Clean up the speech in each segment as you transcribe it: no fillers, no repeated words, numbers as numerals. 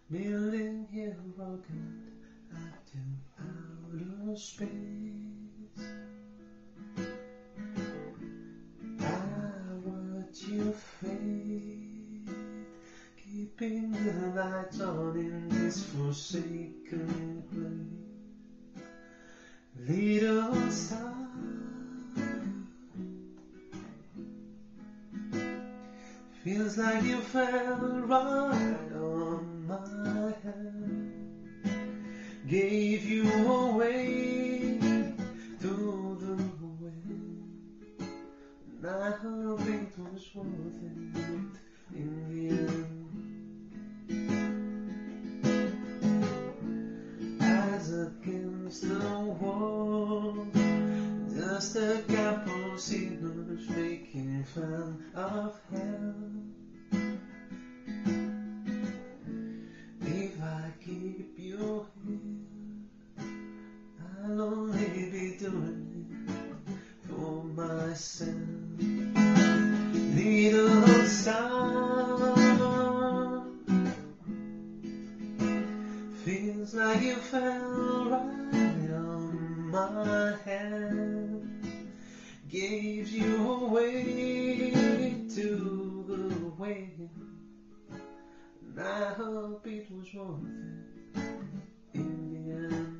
building here broken out to outer space. I watch your fate, keeping the lights on in this forsaken place. Little star, feels like you fell right on my hand, gave you away to the wind, and I hope it was worth it in the end. As against the wall, just a couple sinners making fun of hell. If I keep you here, I'll only be doing it for myself. Little star, feels like you fell right on my hand, gave you away to the wind, and I hope it was worth it in the end.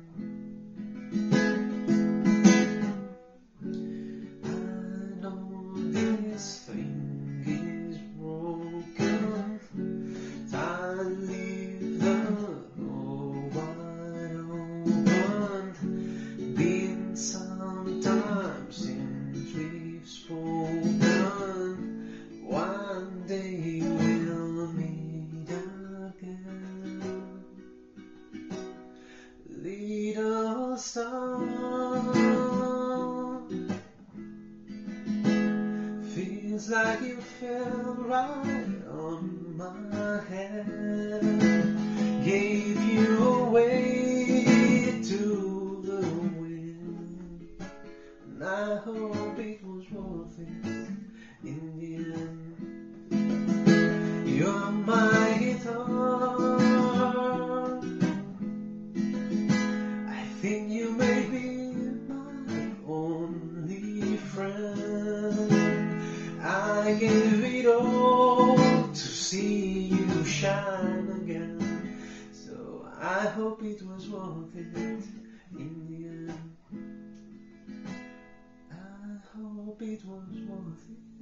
I know this thing is broken, I leave the door wide open. Been some time since we've spoken, one day we'll meet again. Little star, feels like you fell right on my hand, gave you away to the wind, and I hope it was worth it in the end. You're my guitar, I think you may be my only friend. I gave it all to see you shine again, so I hope it was worth it in the end. I hope it was worth it.